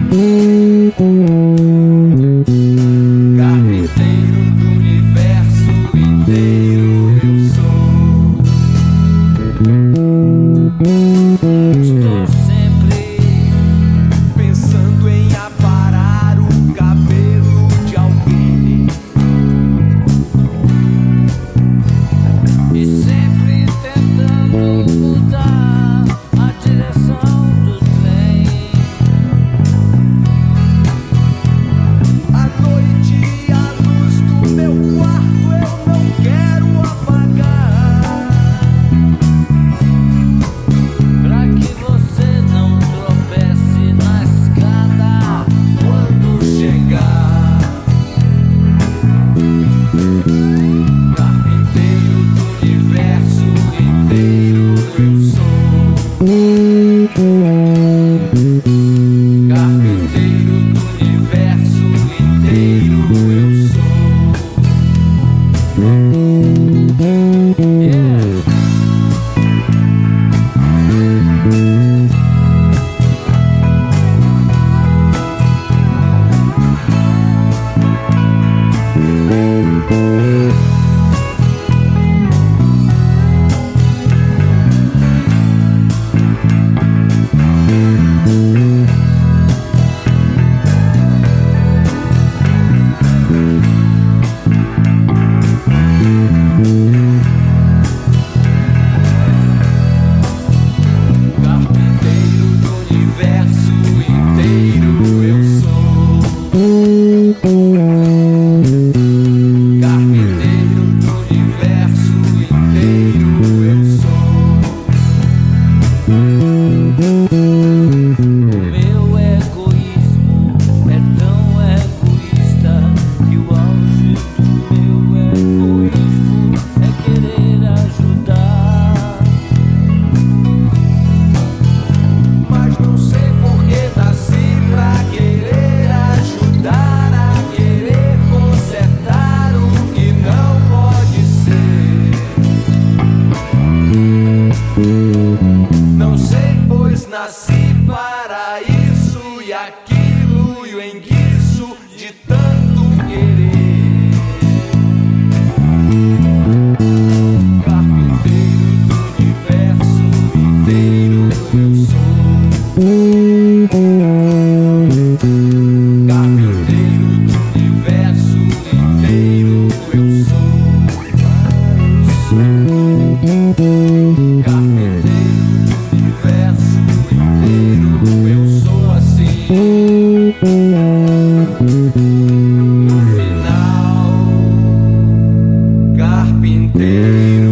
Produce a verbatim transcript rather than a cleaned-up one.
Carpinteiro do universo inteiro eu sou. Estou sempre pensando em aparar o cabelo de alguém e sempre tentando mudar a direção do trem. À noite a luz do meu quarto eu não quero apagar, pra que você não tropece na escada quando chegar. Carpinteiro do universo inteiro eu sou. Carpinteiro do universo inteiro eu sou. Yeah. Carpinteiro do universo inteiro eu sou. Carpinteiro do universo inteiro eu sou. O meu egoísmo é tão egoísta que o auge do meu egoísmo é querer ajudar. Mas não sei porque nasci pra querer ajudar, a querer consertar o que não pode ser. Não sei, pois nasci para isso e aquilo e o enguiço de tanto querer. Carpinteiro do universo inteiro eu sou. Carpinteiro do universo inteiro eu sou. Carpinteiro do universo inteiro eu sou assim. No final, carpinteiro